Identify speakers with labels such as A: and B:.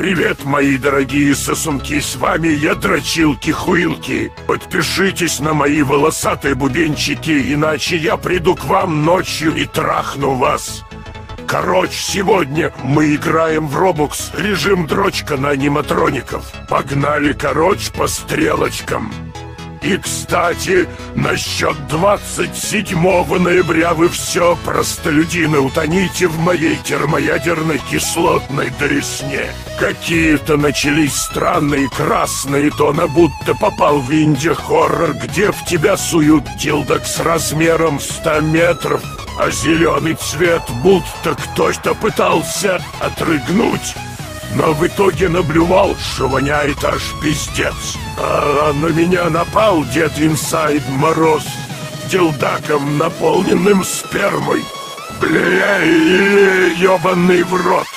A: Привет, мои дорогие сосунки, с вами я, Дрочилки-Хуилки. Подпишитесь на мои волосатые бубенчики, иначе я приду к вам ночью и трахну вас. Короче, сегодня мы играем в Roblox, режим дрочка на аниматроников. Погнали, короче, по стрелочкам. И, кстати, насчет 27 ноября вы все, простолюдины, утоните в моей термоядерной кислотной дресне. Какие-то начались странные красные тона, будто попал в инди-хоррор, где в тебя суют дилдок с размером 100 метров, а зеленый цвет будто кто-то пытался отрыгнуть. Но в итоге наблюдал, что воняет аж пиздец. А на меня напал Дед Инсайд Мороз дилдаком, наполненным спермой. Бля, ёбаный в рот.